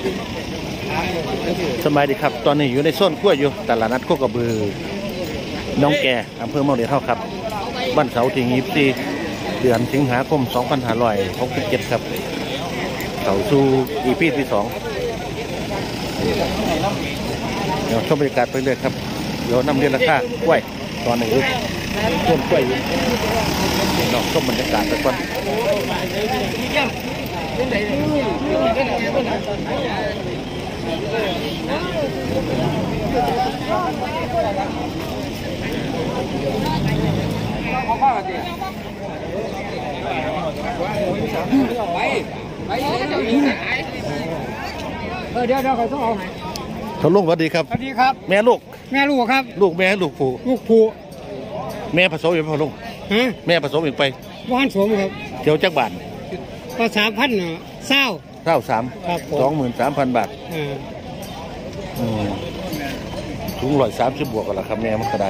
สบายดีครับตอนนี้อยู่ในโซนขั้วอยู่ตลาดนัดโคกระบือน้องแก่อำเภอเมืองเดียเท่าครับบ้านเสาที่24 เดือนสิงหาคม 2567 ครับเข้าสู่EPที่ 2เดี๋ยวชมบรรยากาศไปเลยครับเดี๋ยวนำเรียนราคากล้วยตอนนี้ต้นกล้วยอยู่ลองชมบรรยากาศไปก่อนเดี๋ยวเขาต้องเอาทลุงสวัสดีครับสวัสดีครับแม่ลูกครับลูกแม่ลูกผูแม่ผสมอยู่พอลุงแม่ผสมอีกไปบ้านสมครับเที่ยวจักบาทก็3,000เศร้า 23,000 บาทถุง130 บวกกันละครับแม่มันก็ได้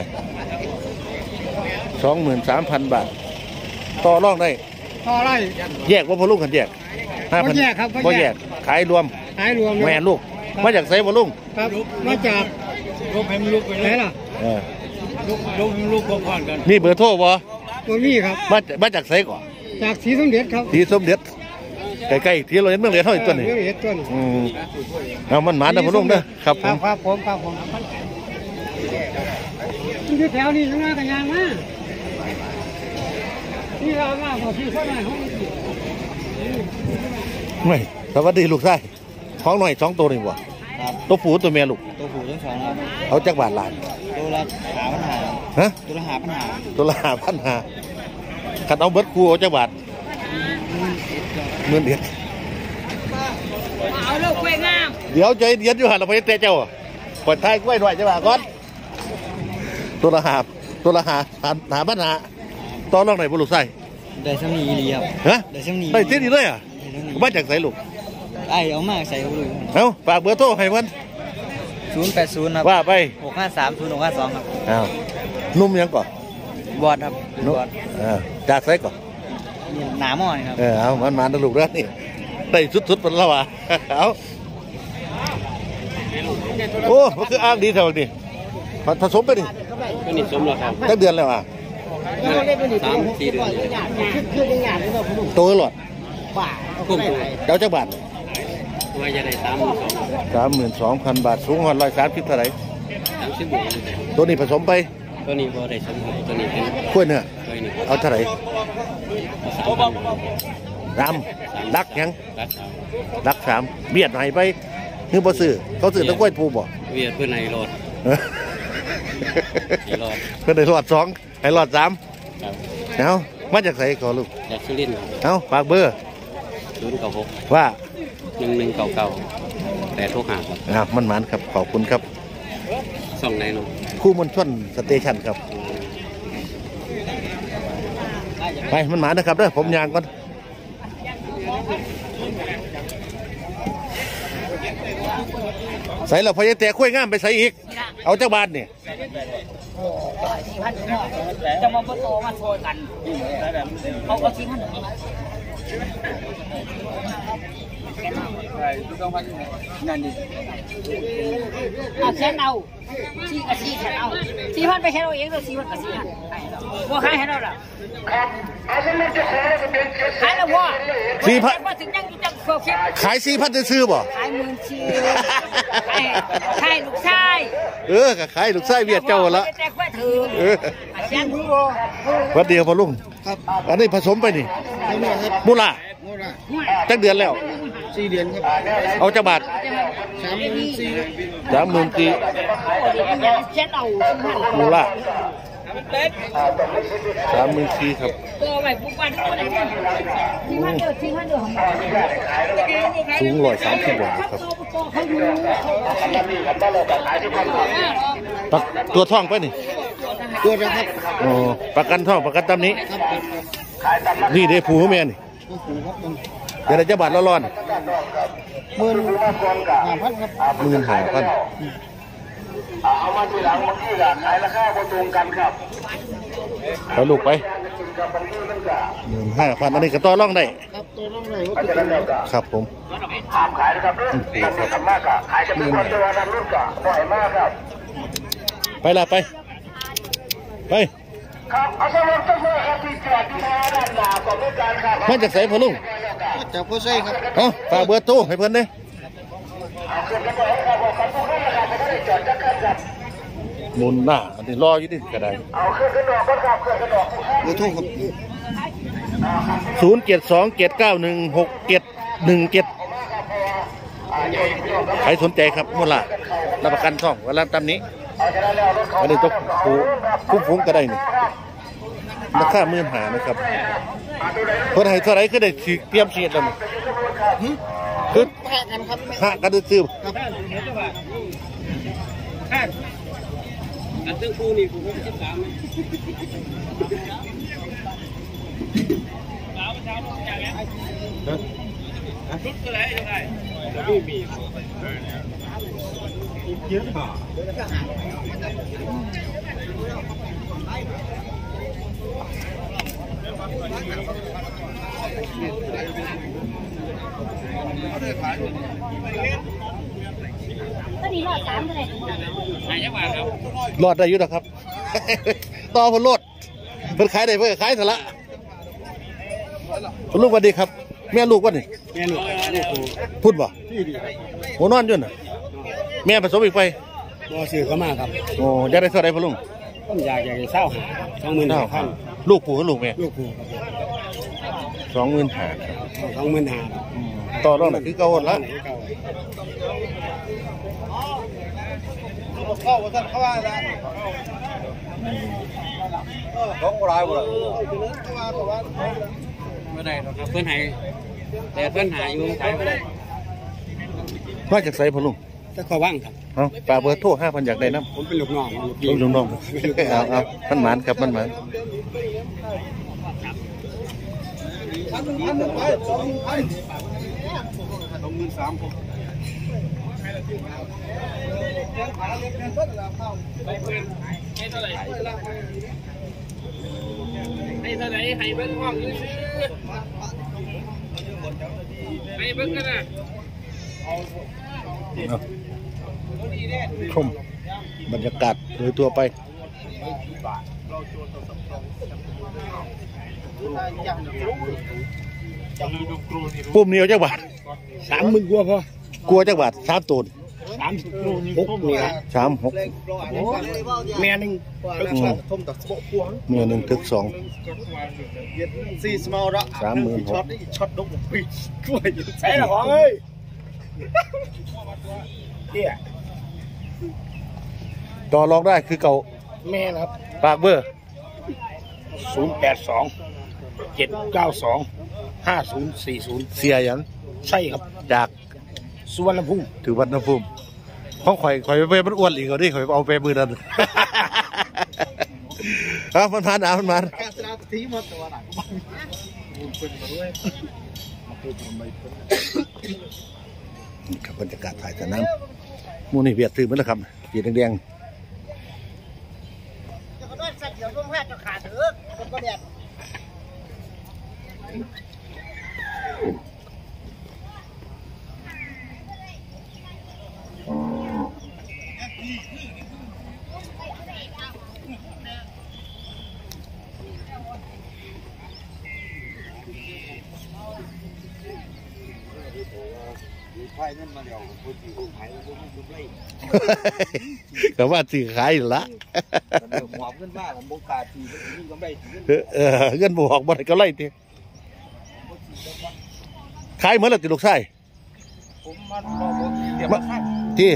23,000 บาทต่อรองได้แยกว่าพอลุงกันแยก 5,000 แยกครับบ่แยกขายรวมแม่ลูกมาจากไสพอลุงครับมาจากลูกให้ลูกไปไหนล่ะลูกพร้อมกันนี่เบอร์โทรบ่มีครับมาจากไสก่อนจากศรีสมเด็จครับศรีสมเด็จใกล้ๆที่เราเห็นเมืองเหรียญเท่าอีกตัวนี้เอามันหมานะพอลุงเด้อครับผมที่แถวนี้ข้างหน้ากันยางมาที่เรามาพอที่เขาหน่อยเขาไม่สวัสดีลูกชายของหน่อย2 ตัวนี่บ่ตัวผู้ตัวเมียลูกตัวผู้ทั้ง2ครับเอาจักบาทล้านตัวละ5,500 ฮะตัวละ5,500 ตัวละ5,500คันเอาเบิดคู่เอาจักบาทเงินเดือนเอาลูกกล้วยงามเดี๋ยวใจเย็นอยู่หันเราไปเตะเจ้าปล่อยท้ายกล้วยด้วยจักบาทก่อนตัวละ5,500ต่อรองไหนบ่ลูกชายได้ซ้ำนี้อีหลีครับฮะได้ซ้ำนี้ได้เท่นี้เลยอ่ะมาจากไสลูกไอ้เอามาใส่ลูกเอาฝากเบอร์โทรให้มัน 080ครับว่าไป 6530652ครับอ้าวนุ่มยังก่อนบอดครับบอดจากไสก่อนหนาหม้อนี่ครับเอามันลูกแล้วนี่ได้สุดๆเป็นแล้วว่ะเอาโอ้มันคืออ้างดีเท่านี้ผสมไปดิก็นี่สมแล้วครับตั้งเดือนแล้วอ่ะ 3-4 เดือนโตหลอดเจ้าจักบาทว่าจะได้ 32,000 บาทสูง130เท่าไหร่ 30 บวกตัวนี้ผสมไปตัวนี้บ่ได้สมตัวนี้เป็นกล้วยเนื้อเอาเท่าไหร่รักยังรัก3เบียดไหนไปคือบ่ซื้อเขาซื้อตะกล้วยปูบ่เบียดเพื่อนไหนรอดเพื่อนไหนรอด2ให้รอด3เอามาจากไสขอลูกจากสุรินทร์เอาฝากเบอร์ 096 ว่า 1199แต่โทรหาครับมันหมานครับขอบคุณครับส่องไหนเนาะคู่มณฑลสเตชันครับไปมันหมานนะครับเด้อผมยางก่อนใส่เราพยายามแต่คุ้ยง่ามไปใส่อีกเอาเจ้าบ้านนี่จะมาโตมาโชว์กันเขาก็4,000นั่นดิเช่นเอา4 กับ 4เช่นเอา4,000ไปเช่นเอาเองเลย4,000 กับ 4,000ว่าขายให้เราล่ะขายแล้วว่า 4,000 มาถึงยังจังขาย4,000จะซื้อบ่ขาย14,000ขายลูกชายก็ขายลูกชายเวียดเจ้าละแต่ค่อยถือวันเดียวพอลุงอันนี้ผสมไปนี่มูลาตั้งเดือนแล้ว 4 เดือนครับเอาจักบาท34,000มูลา34,000ครับตัวใหม่ปุ๊บวันสูง130 บาทครับตัวท่องไปนี่ตัวนะครับประกันท่องประกันตำนี้นี่ได้ผูแม่นี่เดี๋ยวจะบาทละร้อน 15,000ครับ 15,000 เอามาทีหลังเมื่อกี้ขายราคาตรงกันครับไปลูกไป15,000อันนี้ก็ต่อรองได้ครับตัวน้องไหนว่าเป็นครับผมขายนะครับทำมากอะขายจะเป็นคนตัวนำรุ่นก็บ่อยมากครับไปละไปครับเอาสรุปทั้งหมดครับที่จอดที่มาด้านหน้าของบริการครับมาจากไสพ่อลุงจากผู้ใช้ครับเอ้าฝากเบอร์โทรให้เพิ่นเด้เอาขึ้นกันบ่อยครับบอกกันทุกคนนะครับไม่ได้จอดจักรครับมุนหน้าอันนี้รออยู่ดิก็ได้เอาขึ้นกันดอกก็ครับขึ้นกันดอกเบอร์โทรครับ 0727916717ใครสนใจครับมูลละรับประกันช่องเวลาตามนี้อันนี้ต้องคุ้มฟุ้งก็ได้นี่ราคา15,000นะครับเพิ่นให้เท่าไหร่ก็ได้สิเตรียมเสียดแล้วนี่คือแพะกันครับหากันซื้ออันตึ้งคู่นี่ผมคิดตามชุดก็ได้ยังไงมีเยอะป่ะก็ดีรอด3เลยใช่ยังไงครับรอดได้อยู่นะครับ ต่อเพิ่นรถเพิ่นขายได้เพิ่นขายซะละลูกสวัสดีครับแม่ลูกว่านี่แม่ลูกพูดบ่โหนอนอยู่น่ะแม่ผสมอีกไฟบ่ซื้อเข้ามาครับโอ้อยากได้เท่าไหร่พ่อลุงผมอยากจะเศร้า25,000 ลูกปู่กับลูกแม่ลูกผู้ครับ 25,000ครับ 25,000 ต่อรองน่ะคือเก่าหมดละเข้าท่านเข้าว่าแล้วของรายบ่ล่ะไม่ได้หรอกครับเพื่อนหายแต่เพื่อนหายอยู่ขายไม่ได้มาจากไสพ่อลุงจะขอว่างครับเอ้าฝากเบอร์โทร5,000อยากได้นำผมเป็นลูกน้องลุงน้องเอามันหมานครับมันหมานให้เท่าไหร่ให้เบิ้งห้องซื้อให้เบิ้งกันนะชมบรรยากาศโดยทั่วไปปุ่มเหนียวจักบาท 30,000กว่าพอกลัวจักบาท3ตัว 36นี่ 36 แม่นึงทุ่มตัดสะโพกพวงเมีย1ถึก2 4 small ละ 36,000 ช็อตนี่ช็อตดกปีกล้วยใช่หรอของเอ้ยเนี่ยต่อรองได้คือเก่าแม่ครับฝากเบอร์ 082-792-5040 เสียหยันใช่ครับจากสุวรรณภูมิถือวัฒนภูมิของข่อยไปมันอ้วนอีกเอาดิข่อยเอาไปมือนั้น ครับมันผ่านมันผ่านการสนาทีมาตัวหนักครับบรรยากาศถ่ายสนามมูนี่เบียดซื้อมันแล้วครับเบียดแดงก็ว่าสื่อขายละหอบเงินบ้านบงกาทีนี่ก็ไม่เงินบวกบ่ได้ก็ไล่ทีขายเหมือนละติลูกไส้ผมมันเดี๋ยวมาขั้นที่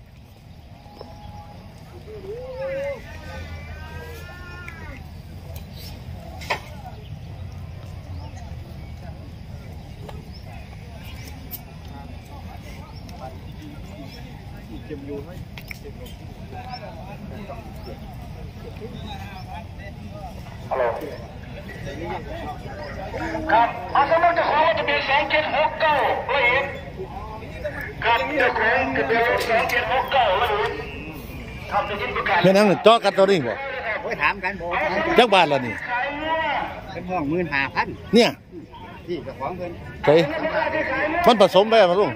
ครับเอาสมมติจะขอจะเป็น2769ละเอียดครับจะขอจะเป็น2769ละเอียดครับจะยินประกาศเพื่อนนั่งเจาะกันตัวนี้บ่ผมไปถามกันบอกจักบาทละนี่เป็นห้อง15,000 เนี่ยที่เจ้าของเพิ่นใช่มันผสมไปมาลุง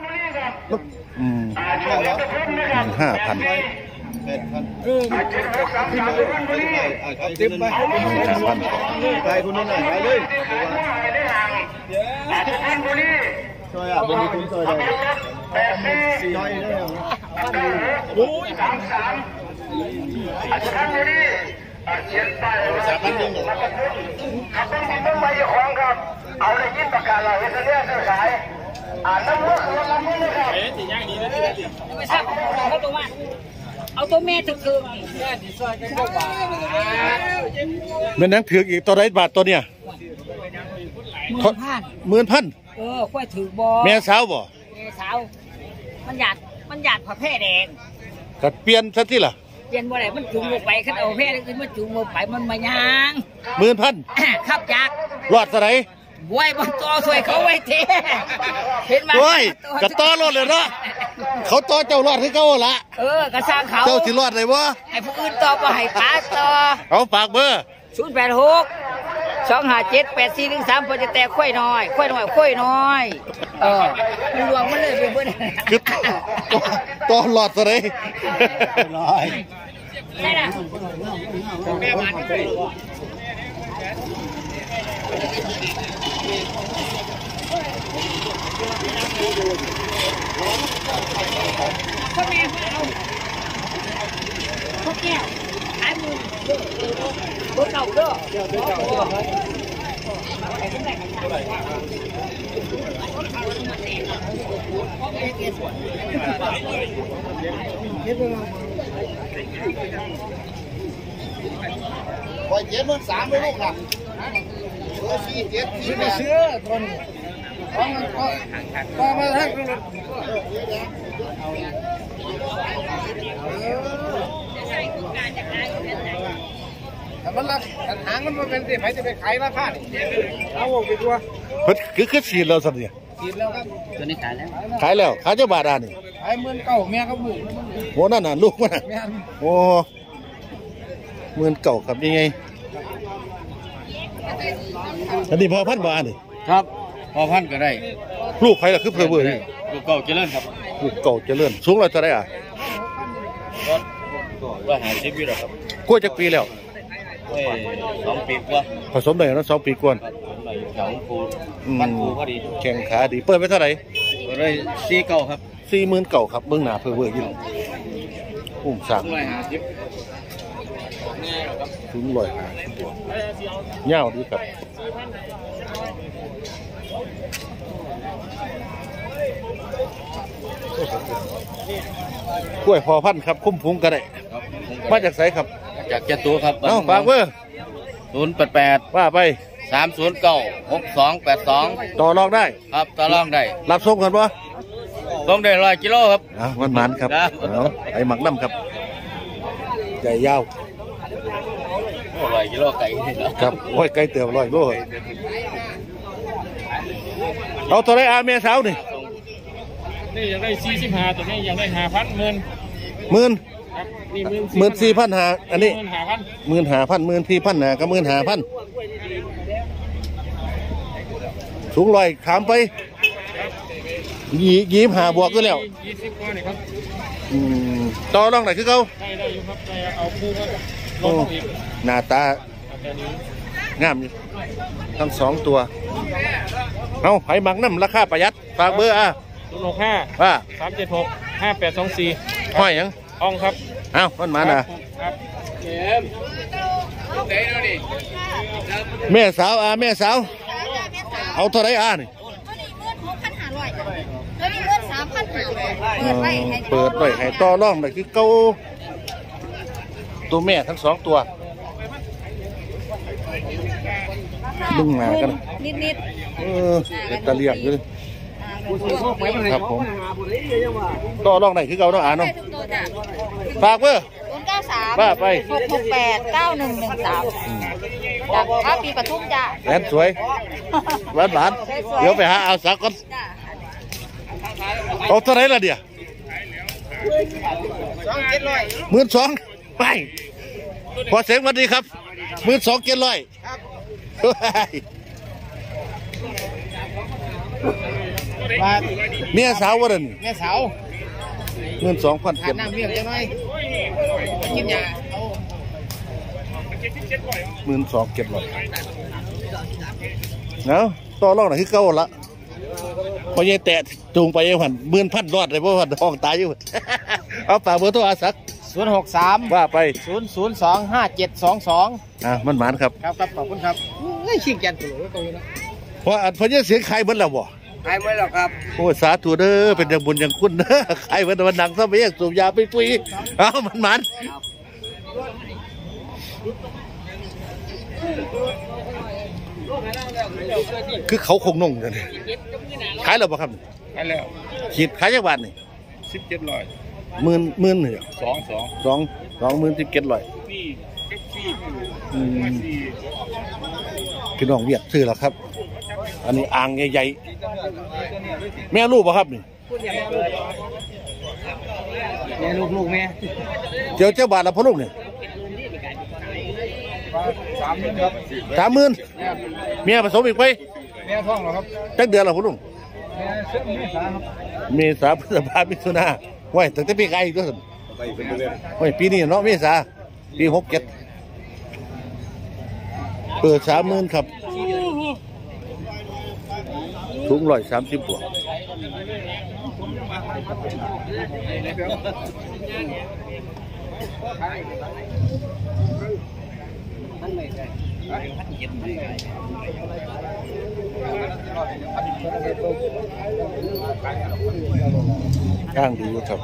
5,000 ติ๊บไป 5,000 ไปคนนี้หน่อยไปเลยช่วยอ่ะเป็นคุณช่วยได้ช่วยได้โอ้ยเอาเลยยิ้มประกาศเราเรื่องนี้สื่อสายน้ำมือคือน้ำมือครับไม่ทราบเขาตัวว่าเอาตัวแม่ถึงๆมันนั่งถืออีกตัวไรบาทตัวเนี่ย 10,000 ค่อยถือบอแม่สาวบ่แม่สาวมันหยาดผ้าแพร่แดงก็เปลี่ยนซะที่ล่ะเปลี่ยนบ่ได้มันจุงลงไปคันเอาแพร่ขึ้นมาจุงลงไปมันมายาง 10,000 ขับจากรอดซะไหนบวยบนตัวสวยเขาไว้เทเห็นไหมโอ้ยกระต้อรอดเลยเนาะเขาต้อเจ้ารอดให้เขาละกระสร้างเขาเจ้าสิรอดเลยบ่ให้ผู้อื่นต่อบ่ให้ป้าต่อเอาฝากเบอร์ 086 257 8413พอจะแตกค่อยน้อยมันรวมมันเลยไปเบิ่นคือต้อรอดซะไหนได้ล่ะ พ่อแม่เอาพ่อแก้วขายมือรถเก่าเด้อคอย73ไปลูกหลัง47ไปซื้อตอนนี้มาทางมันรับหางมันมาเป็นสิใครจะไปขายราคานี่เอาไปตัวเพิ่นคือฉีดเราซะเนี่ยกินแล้วครับตัวนี้ขายแล้วขายแล้วขายเจ้าบาทอ่ะนี่ขาย19,000แม่ครับลูกโหนั่นน่ะลูกมันน่ะแม่โอ้19,000ครับยังไงอันนี้พอพันบาทนี่ครับพอพันก็ได้ลูกใครล่ะคือเพอเวอร์นี่ลูกเก่าเจริญครับลูกเก่าเจริญสูงเราจะได้อ่ะว่าหาชีวิตครับกล้วยจักปีแล้ว 2 ปีกว่าผสมได้แล้ว2 ปีกว่าแถวปูบ้านปูพอดีแข่งขาดีเปิดไปเท่าไหร่ก็เลย49ครับ 40,000เก่าครับเบื้องหน้าเพอเวอร์อยู่สั่ง 150 ถึง150ยาวดีครับกล้วยพอพันครับคุ้มพุงก็ได้มาจากไสครับจากเจ้าตัวครับเอ้าฝากเบอร์ 088 ว่าไป 309 6282 ต่อรองได้ครับต่อรองได้รับส่งกันปะต้องได้100กิโลครับมันมันครับเอาไอ้หมักน้ำครับใหญ่ยาว 100กิโลไก่ครับโอ้ยไกลเติบ100 โลเอาตัวไรอาเมียสาวนี่นี่ยังได้45ตัวนี้ยังได้5,000 10,000 ครับนี่ 14,000หาอันนี้ 15,000 15,000 14,000หากับ15,000สูง100ขามไป25บวกก็แล้ว 20กว่านี่ครับต่อรองไหนคือเขาได้อยู่ครับได้เอาคู่ก็ลดอีกหน้าตาแต่นี้งามอยู่ทั้ง2ตัวเอาไผ่หมักน้ำราคาประหยัดฝากเบอร์ 065 ว่า 376 5824 ห้อยหยังอ่องครับเอ้ามันมาน่ะครับแม่สาวแม่สาวเอาเท่าไรนี่ตัวนี้13,500เปิดไว้ให้เปิดไว้ให้ต่อรองได้คือเก่าตัวแม่ทั้ง2ตัวดึงหน้ากันนิดเป็นตะเลียงอยู่เลยครับผมต่อรองได้คือเก่าเนาะเนาะทุกตัวจ้ะฝากเบอร์ 093 ว่าไป 668 9113จากท่าปีปทุมจ้ะแสนสวยหวานเดี๋ยวไปหาเอาสักก่อนจ้ะเอาเท่าไรล่ะเดี๋ยว12,000ไปพอเสียงวันดีครับ12,700เมียสาววันนี้แม่สาวขาดน้ำ 12,700 เลี้ยงจังไหมกินยา 12,700เนาะต่อรองหน่อยคือเก่าละพอยังแตะจูงไปยังหัน10,000รอดเลยเพราะว่าห้องตายอยู่ เอาฝากเบอร์โทรอาสัก 063 ว่าไป 0025722 มันหมานครับครับขอบคุณครับไม่ชิงแกนตัวตรงนี้นะเพราะพอยังเสียงใครเบิ้ลแล้วบ่หายไว้แล้วครับโอ้สาธุเด้อเป็นอย่างบุญอย่างคุณเด้อใครเบิ้ลวันดังซะไปยังสูบยาไปปุยเอามันหมานคือเขาคงนงกันขายแล้วบ่ครับไปแล้วขีดขายจักบาทนี่ 1700 หมื่นเหรอ 22 20,700พี่น้องเวียดซื้อแล้วครับ อันนี้อ่างใหญ่ๆแม่ลูกป่ะครับนี่แม่ลูกแม่เจ้าบาทละพ่อลูกนี่ 30,000ครับ 30,000เมียผสมอีกไปแม่ท้องเหรอครับจักเดือนละพ่อลูกแม่เสื้อแม่สาวครับเมษาพฤษภามิถุนาไว้ตั้งแต่ปีไก่อีกด้วยไว้ปีนี้เนาะเมษาปี67เปิด30,000ครับถุง130บวกข้างดีอยู่ครับ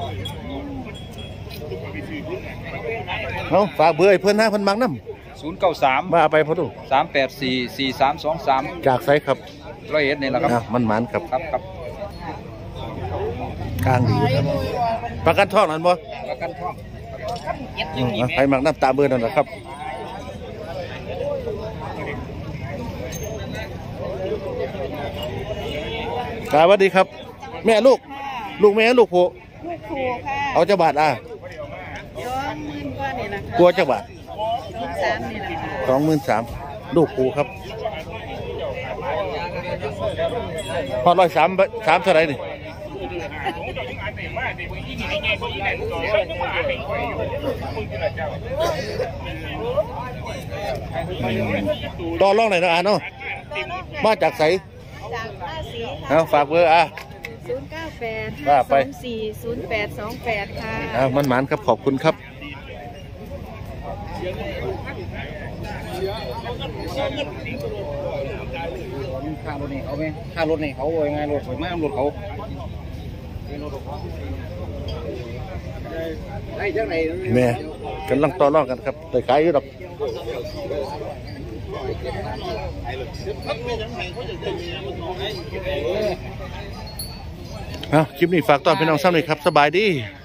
เอาฝากเบอร์ให้เพื่อนนะเพื่อนมังน้ำ 093 มาไปพ่อลูก 384 4323 จากไซครับ 101นี่แหละครับมันหมานครับครับข้างดีอยู่ครับประกันท่องนั้นบ่ประกันท้องใครมักน้ำตาเบอร์นั่นแหละครับสวัสดีครับ แม่ลูกแม่ลูกโผลูกครูค่ะเอาเจ้าบาท 20,000กว่านี่แหละกลัวเจ้าบาท 23,000นี่แหละค่ะ 23,000ลูกปูครับพอ103เท่าไหร่นี่ต่อรองไหนนะเนาะมาจากไสจากภาษีเอาฝากเบอร์ 098 ว่าไป 240828ค่ะมันหมานครับขอบคุณครับค่ารถนี่เขาไหมค่ารถนี่เขาโวยงานรถสวยมากรถเขาได้จังไหนแม่กำลังต่อรองกันครับแต่ขายอยู่ดอกคลิปนี้ฝากต้อนพี่น้องซ้ำเลยครับสบายดี